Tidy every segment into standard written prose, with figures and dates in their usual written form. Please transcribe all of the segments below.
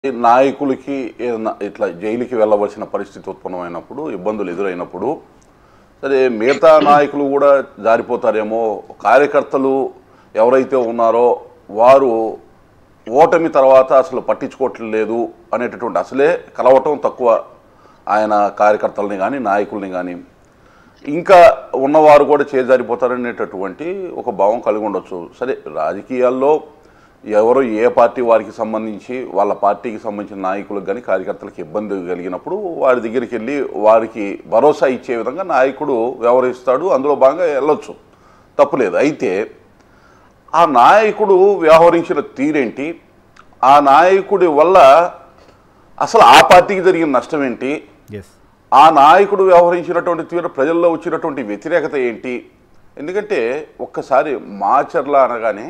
నాయకులకి ఏదన్నా ఇట్లా జైలుకి వెళ్ళవలసిన పరిస్థితి ఉత్పన్నమైనప్పుడు ఇబ్బందులు ఎదురైనప్పుడు సరే మిగతా నాయకులు కూడా జారిపోతారేమో కార్యకర్తలు ఎవరైతే ఉన్నారో వారు ఓటమి తర్వాత అసలు పట్టించుకోవట్లేదు అనేటటువంటి అసలే కలవటం తక్కువ ఆయన కార్యకర్తల్ని కానీ నాయకుల్ని కానీ ఇంకా ఉన్నవారు కూడా చేజారిపోతారనేటటువంటి ఒక భావం కలిగి ఉండొచ్చు. సరే రాజకీయాల్లో ఎవరు ఏ పార్టీ వారికి సంబంధించి వాళ్ళ పార్టీకి సంబంధించిన నాయకులకు కానీ కార్యకర్తలకు ఇబ్బంది కలిగినప్పుడు వారి దగ్గరికి వెళ్ళి వారికి భరోసా ఇచ్చే విధంగా నాయకుడు వ్యవహరిస్తాడు. అందులో భాగంగా వెళ్ళొచ్చు, తప్పులేదు. అయితే ఆ నాయకుడు వ్యవహరించిన తీరేంటి, ఆ నాయకుడి వల్ల అసలు ఆ పార్టీకి జరిగిన నష్టం ఏంటి, ఆ నాయకుడు వ్యవహరించినటువంటి తీరు ప్రజల్లో వచ్చినటువంటి వ్యతిరేకత ఏంటి? ఎందుకంటే ఒక్కసారి మాచర్ల అనగానే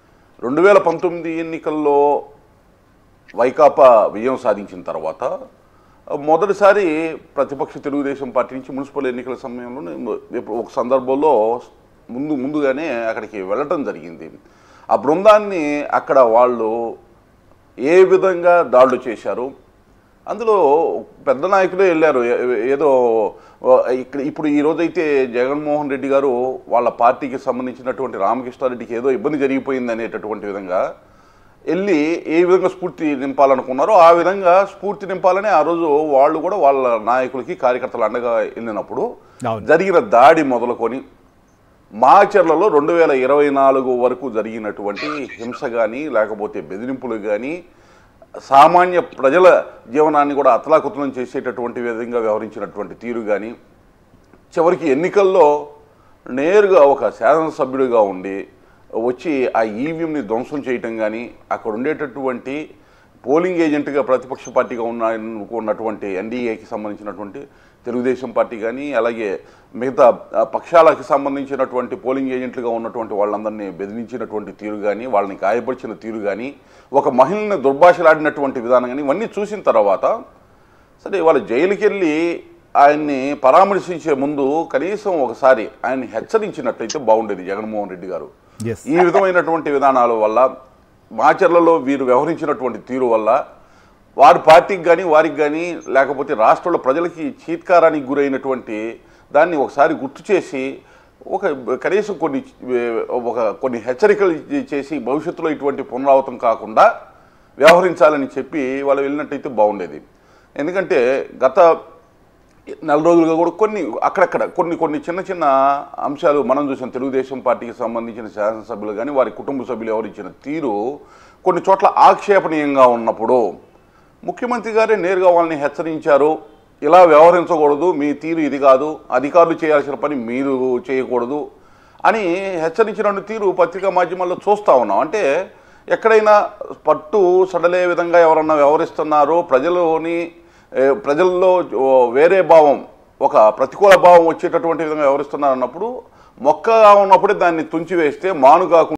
2019 ఎన్నికల్లో వైకాపా విజయం సాధించిన తర్వాత మొదటిసారి ప్రతిపక్ష తెలుగుదేశం పార్టీ నుంచి మున్సిపల్ ఎన్నికల సమయంలో ఒక సందర్భంలో ముందుగానే అక్కడికి వెళ్ళటం జరిగింది. ఆ బృందాన్ని అక్కడ వాళ్ళు ఏ విధంగా దాడులు చేశారు, అందులో పెద్ద నాయకులే వెళ్ళారు. ఏదో ఇప్పుడు ఈరోజైతే జగన్మోహన్ రెడ్డి గారు వాళ్ళ పార్టీకి సంబంధించినటువంటి రామకృష్ణారెడ్డికి ఏదో ఇబ్బంది జరిగిపోయింది అనేటటువంటి విధంగా వెళ్ళి ఏ విధంగా స్ఫూర్తి నింపాలనుకున్నారో ఆ విధంగా స్ఫూర్తి నింపాలని ఆ రోజు వాళ్ళు కూడా వాళ్ళ నాయకులకి కార్యకర్తలు అండగా వెళ్ళినప్పుడు జరిగిన దాడి మొదలుకొని మాచర్లలో 2024 వరకు జరిగినటువంటి హింస కానీ లేకపోతే బెదిరింపులు కానీ సామాన్య ప్రజల జీవనాన్ని కూడా అతలాకుతలం చేసేటటువంటి విధంగా వ్యవహరించినటువంటి తీరు కానీ చివరికి ఎన్నికల్లో నేరుగా ఒక శాసనసభ్యుడిగా ఉండి వచ్చి ఆ ఈవీఎంని ధ్వంసం చేయటం కానీ అక్కడ ఉండేటటువంటి పోలింగ్ ఏజెంట్గా ప్రతిపక్ష పార్టీగా ఉన్నటువంటి ఎన్డీఏకి సంబంధించినటువంటి తెలుగుదేశం పార్టీ కానీ అలాగే మిగతా పక్షాలకు సంబంధించినటువంటి పోలింగ్ ఏజెంట్లుగా ఉన్నటువంటి వాళ్ళందరినీ బెదిరించినటువంటి తీరు కానీ వాళ్ళని గాయపరిచిన తీరు కానీ ఒక మహిళని దుర్భాషలాడినటువంటి విధానం కానీ ఇవన్నీ చూసిన తర్వాత సరే వాళ్ళ జైలుకి వెళ్ళి ఆయన్ని పరామర్శించే ముందు కనీసం ఒకసారి ఆయన్ని హెచ్చరించినట్లయితే బాగుండేది జగన్మోహన్ రెడ్డి గారు. ఈ విధమైనటువంటి విధానాల వల్ల మాచర్లలో వీరు వ్యవహరించినటువంటి తీరు వల్ల వారి పార్టీకి కానీ వారికి కానీ లేకపోతే రాష్ట్రంలో ప్రజలకి చీత్కారానికి గురైనటువంటి దాన్ని ఒకసారి గుర్తు చేసి కనీసం కొన్ని హెచ్చరికలు చేసి భవిష్యత్తులో ఇటువంటి పునరావృతం కాకుండా వ్యవహరించాలని చెప్పి వాళ్ళు వెళ్ళినట్టయితే బాగుండేది. ఎందుకంటే గత నెల రోజులుగా కూడా అక్కడక్కడ కొన్ని చిన్న చిన్న అంశాలు మనం చూసాం. తెలుగుదేశం పార్టీకి సంబంధించిన శాసనసభ్యులు కానీ వారి కుటుంబ సభ్యులు వ్యవహరించిన తీరు కొన్ని చోట్ల ఆక్షేపణీయంగా ఉన్నప్పుడు ముఖ్యమంత్రి గారే నేరుగా వాళ్ళని హెచ్చరించారు, ఇలా వ్యవహరించకూడదు, మీ తీరు ఇది కాదు, అధికారులు చేయాల్సిన పని మీరు చేయకూడదు అని హెచ్చరించిన తీరు పత్రికా మాధ్యమాల్లో చూస్తూ ఉన్నాం. అంటే ఎక్కడైనా పట్టు సడలే విధంగా ఎవరన్నా వ్యవహరిస్తున్నారో ప్రజల్లో వేరే భావం ఒక ప్రతికూల భావం వచ్చేటటువంటి విధంగా వ్యవహరిస్తున్నారు అన్నప్పుడు మొక్కగా ఉన్నప్పుడే దాన్ని తుంచివేస్తే మాను కాకుండా